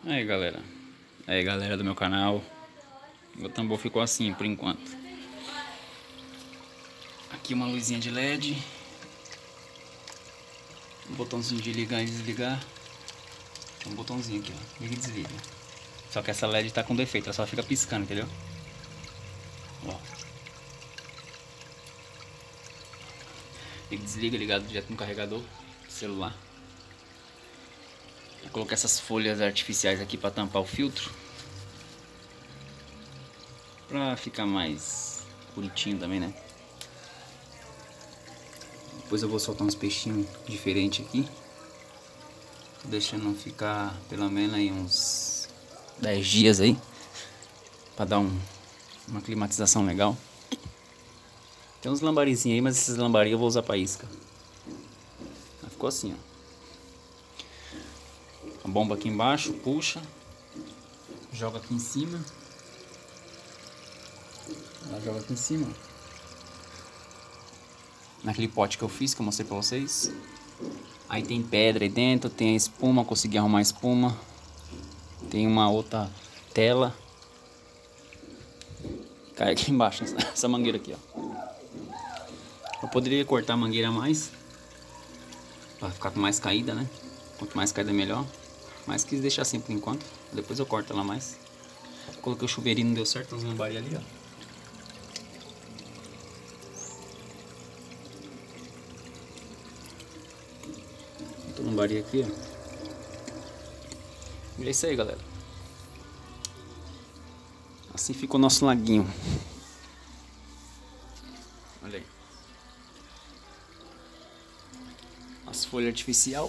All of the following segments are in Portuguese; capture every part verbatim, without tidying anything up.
Aí galera, aí galera do meu canal, o tambor ficou assim por enquanto. Aqui uma luzinha de L E D, um botãozinho de ligar e desligar. Tem um botãozinho aqui, ó, liga e desliga. Só que essa L E D tá com defeito, ela só fica piscando, entendeu? Ó. Liga e desliga, ligado direto no carregador do celular. Vou colocar essas folhas artificiais aqui para tampar o filtro, pra ficar mais bonitinho também, né? Depois eu vou soltar uns peixinhos diferentes aqui, deixando ficar pelo menos aí uns dez dias aí, para dar um, uma climatização legal. Tem uns lambarizinhos aí, mas esses lambari eu vou usar para isca. Ficou assim, ó. A bomba aqui embaixo, puxa, joga aqui em cima. Ela joga aqui em cima, naquele pote que eu fiz, que eu mostrei pra vocês. Aí tem pedra aí dentro, tem a espuma, consegui arrumar a espuma. Tem uma outra tela. Cai aqui embaixo, essa mangueira aqui, ó. Eu poderia cortar a mangueira a mais, pra ficar com mais caída, né? Quanto mais caída melhor. Mas quis deixar assim por enquanto, depois eu corto ela mais. Coloquei o chuveirinho, não deu certo, os lambari ali, ó. Lambari aqui, ó. E é isso aí, galera. Assim fica o nosso laguinho. Olha aí. As folhas artificial.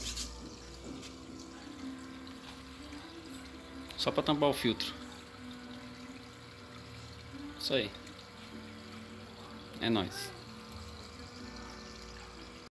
Só para tampar o filtro. Isso aí. É nóis.